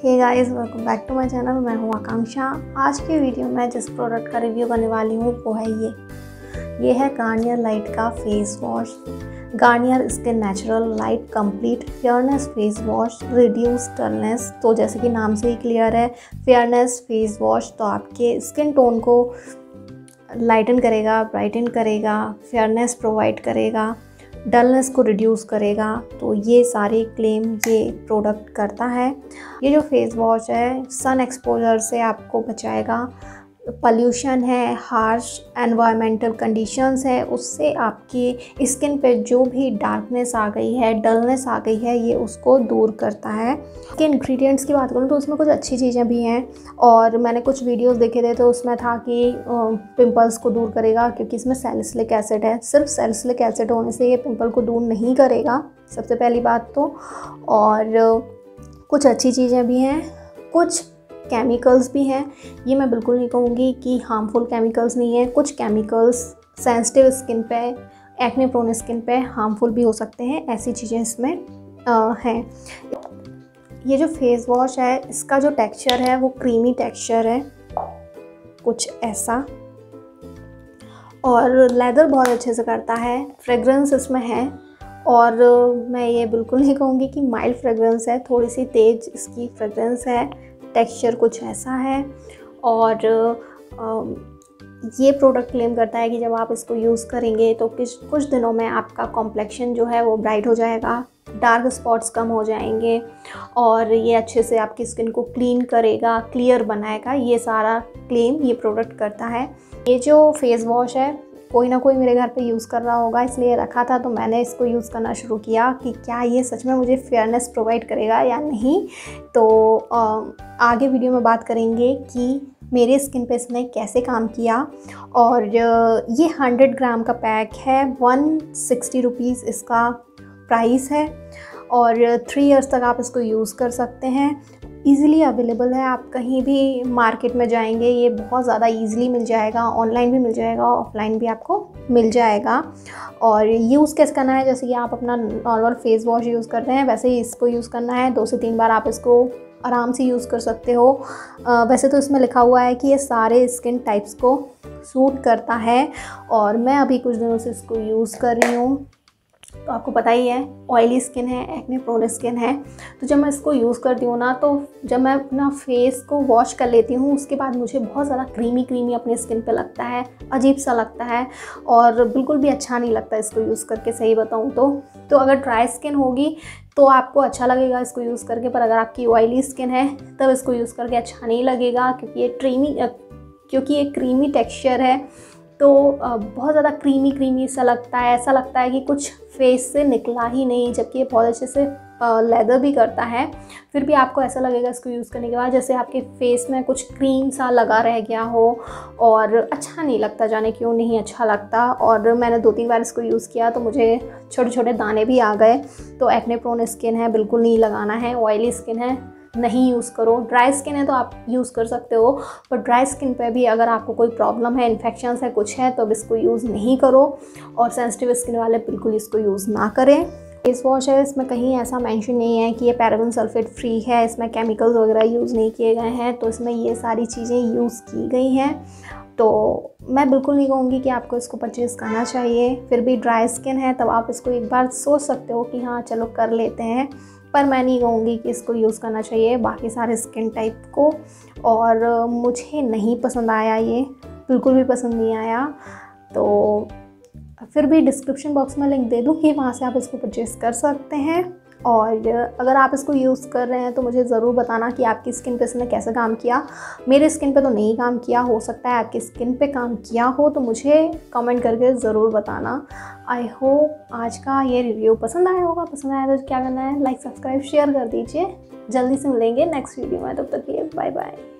Hey guys, welcome back to my channel. मैं हूँ आकांक्षा। आज की वीडियो में जिस प्रोडक्ट का रिव्यू करने वाली हूँ वो है ये है गार्नियर लाइट का face wash. Garnier skin natural light complete fairness face wash reduce dullness. तो जैसे कि नाम से ही क्लियर है, फेयरनेस फेस वॉश तो आपके स्किन टोन को लाइटन करेगा, ब्राइटन करेगा, फेयरनेस प्रोवाइड करेगा, डलनेस को रिड्यूस करेगा। तो ये सारे क्लेम ये प्रोडक्ट करता है। ये जो फेस वॉश है सन एक्सपोजर से आपको बचाएगा। पॉल्यूशन है, हार्श एनवायरमेंटल कंडीशंस है, उससे आपकी स्किन पे जो भी डार्कनेस आ गई है, डलनेस आ गई है, ये उसको दूर करता है। कि इंग्रेडिएंट्स की बात करूँ तो उसमें कुछ अच्छी चीज़ें भी हैं और मैंने कुछ वीडियोस देखे थे तो उसमें था कि पिंपल्स को दूर करेगा, क्योंकि इसमें सैलिसिलिक एसिड है। सिर्फ सैलिसिलिक एसिड होने से ये पिंपल को दूर नहीं करेगा, सबसे पहली बात तो। और कुछ अच्छी चीज़ें भी हैं, कुछ केमिकल्स भी हैं। ये मैं बिल्कुल नहीं कहूँगी कि हार्मफुल केमिकल्स नहीं है। कुछ केमिकल्स सेंसिटिव स्किन पे, एक्ने प्रोन स्किन पे हार्मफुल भी हो सकते हैं, ऐसी चीज़ें इसमें हैं। ये जो फेस वॉश है इसका जो टेक्सचर है वो क्रीमी टेक्सचर है, कुछ ऐसा, और लेदर बहुत अच्छे से करता है। फ्रेगरेंस इसमें है और मैं ये बिल्कुल नहीं कहूँगी कि माइल्ड फ्रेगरेंस है, थोड़ी सी तेज़ इसकी फ्रेगरेंस है। टेक्सचर कुछ ऐसा है और ये प्रोडक्ट क्लेम करता है कि जब आप इसको यूज़ करेंगे तो कुछ दिनों में आपका कॉम्प्लेक्शन जो है वो ब्राइट हो जाएगा, डार्क स्पॉट्स कम हो जाएंगे और ये अच्छे से आपकी स्किन को क्लीन करेगा, क्लियर बनाएगा। ये सारा क्लेम ये प्रोडक्ट करता है। ये जो फेस वॉश है कोई ना कोई मेरे घर पे यूज़ कर रहा होगा, इसलिए रखा था तो मैंने इसको यूज़ करना शुरू किया कि क्या ये सच में मुझे फेयरनेस प्रोवाइड करेगा या नहीं। तो आगे वीडियो में बात करेंगे कि मेरे स्किन पे इसने कैसे काम किया। और ये 100 ग्राम का पैक है, 160 रुपीज़ इसका प्राइस है और 3 इयर्स तक आप इसको यूज़ कर सकते हैं। ईज़िली अवेलेबल है, आप कहीं भी मार्केट में जाएंगे ये बहुत ज़्यादा ईज़िली मिल जाएगा, ऑनलाइन भी मिल जाएगा, ऑफलाइन भी आपको मिल जाएगा। और यूज़ कैसे करना है, जैसे कि आप अपना नॉर्मल फेस वॉश यूज़ करते हैं वैसे ही इसको यूज़ करना है। 2 से 3 बार आप इसको आराम से यूज़ कर सकते हो। वैसे तो इसमें लिखा हुआ है कि ये सारे स्किन टाइप्स को सूट करता है और मैं अभी कुछ दिनों से इसको यूज़ कर रही हूँ। तो आपको पता ही है ऑयली स्किन है, एक्ने प्रोन स्किन है, तो जब मैं इसको यूज़ करती हूँ ना, तो जब मैं अपना फेस को वॉश कर लेती हूँ उसके बाद मुझे बहुत ज़्यादा क्रीमी अपने स्किन पे लगता है, अजीब सा लगता है और बिल्कुल भी अच्छा नहीं लगता इसको यूज़ करके, सही बताऊँ तो अगर ड्राई स्किन होगी तो आपको अच्छा लगेगा इसको यूज़ करके, पर अगर आपकी ऑयली स्किन है तब इसको यूज़ करके अच्छा नहीं लगेगा, क्योंकि ये क्रीमी टेक्सचर है तो बहुत ज़्यादा क्रीमी सा लगता है। ऐसा लगता है कि कुछ फेस से निकला ही नहीं, जबकि ये बहुत अच्छे से लेदर भी करता है। फिर भी आपको ऐसा लगेगा इसको यूज़ करने के बाद जैसे आपके फेस में कुछ क्रीम सा लगा रह गया हो और अच्छा नहीं लगता, जाने क्यों नहीं अच्छा लगता। और मैंने 2-3 बार इसको यूज़ किया तो मुझे छोटे छोटे दाने भी आ गए। तो एक्ने प्रोन स्किन है, बिल्कुल नहीं लगाना है। ऑयली स्किन है, नहीं यूज़ करो। ड्राई स्किन है तो आप यूज़ कर सकते हो, पर ड्राई स्किन पे भी अगर आपको कोई प्रॉब्लम है, इन्फेक्शंस है, कुछ है, तो अब इसको यूज़ नहीं करो। और सेंसिटिव स्किन वाले बिल्कुल इसको यूज़ ना करें। फेस वॉश है, इसमें कहीं ऐसा मेंशन नहीं है कि ये पैराबेन सल्फेट फ्री है, इसमें केमिकल्स वगैरह यूज़ नहीं किए गए हैं, तो इसमें ये सारी चीज़ें यूज़ की गई हैं। तो मैं बिल्कुल नहीं कहूँगी कि आपको इसको परचेज़ करना चाहिए। फिर भी ड्राई स्किन है तब आप इसको एक बार सोच सकते हो कि हाँ चलो कर लेते हैं, पर मैं नहीं कहूँगी कि इसको यूज़ करना चाहिए बाकी सारे स्किन टाइप को। और मुझे नहीं पसंद आया, ये बिल्कुल भी पसंद नहीं आया। तो फिर भी डिस्क्रिप्शन बॉक्स में लिंक दे दूँगी, वहाँ से आप इसको परचेज़ कर सकते हैं। और अगर आप इसको यूज़ कर रहे हैं तो मुझे ज़रूर बताना कि आपकी स्किन पे इसने कैसे काम किया। मेरे स्किन पे तो नहीं काम किया, हो सकता है आपकी स्किन पे काम किया हो, तो मुझे कमेंट करके ज़रूर बताना। आई होप आज का ये रिव्यू पसंद आया होगा। पसंद आया तो क्या करना है, लाइक सब्सक्राइब शेयर कर दीजिए। जल्दी से मिलेंगे नेक्स्ट वीडियो में, तब तक के लिए बाय बाय।